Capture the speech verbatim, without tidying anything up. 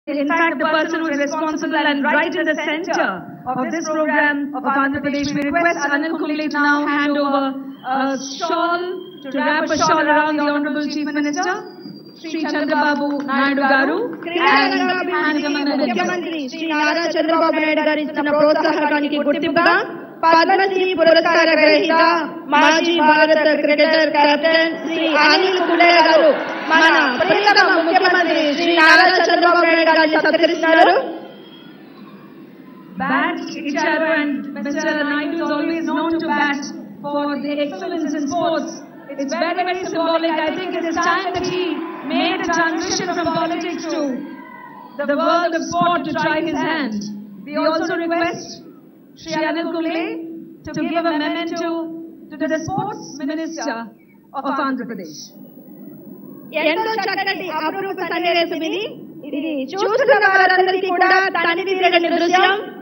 In fact, the person who is responsible and right in the center of this program of Andhra Pradesh, we request Anil Kumble to now hand over a shawl, to wrap a shawl around the Honorable Chief Minister, Shri Chandrababu Naidu Garu, and Mukhyamantri Shri Nara Chandrababu Naidu Garu ఇస్తున్న ప్రోత్సాహకానికి గుర్తింపుగా పద్మశ్రీ పురస్కార గ్రహీత మాజీ భారత cricketer captain Shri Anil Kumble garu మన ప్రియతమ ముఖ్యమంత్రి శ్రీ నారా చంద్రబాబు నాయుడు గారిని సత్కరిస్తున్నారు. Bat each other, and Mister Naidu is always known to bat for the excellence in sports. It's very, very symbolic. I think it is time that he made a transition from politics to the world of sport to try his hand. We also request Shri Anil Kumble to give a memento to the Sports Minister of Andhra Pradesh. ఎంతో చక్కటి అపరూప సన్నివేశం ఇది. ఇది చూస్తున్న వారందరికీ కూడా తనివి తీరని దృశ్యం.